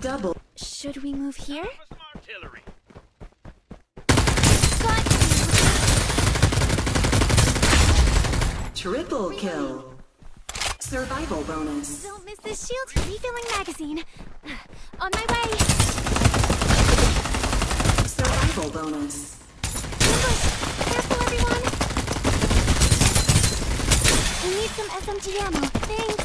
Double. Should we move here? Artillery. Got Triple kill. Survival bonus. Don't miss this shield refilling magazine. On my way. Survival bonus. Ambush! Careful, everyone! We need some SMG ammo. Thanks.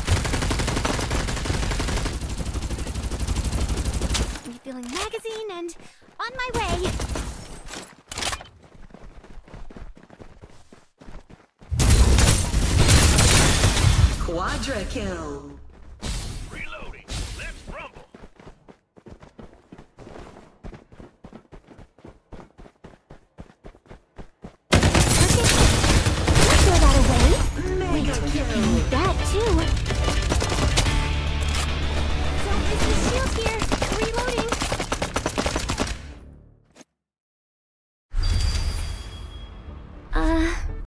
Refilling magazine and on my way. Quadra kill.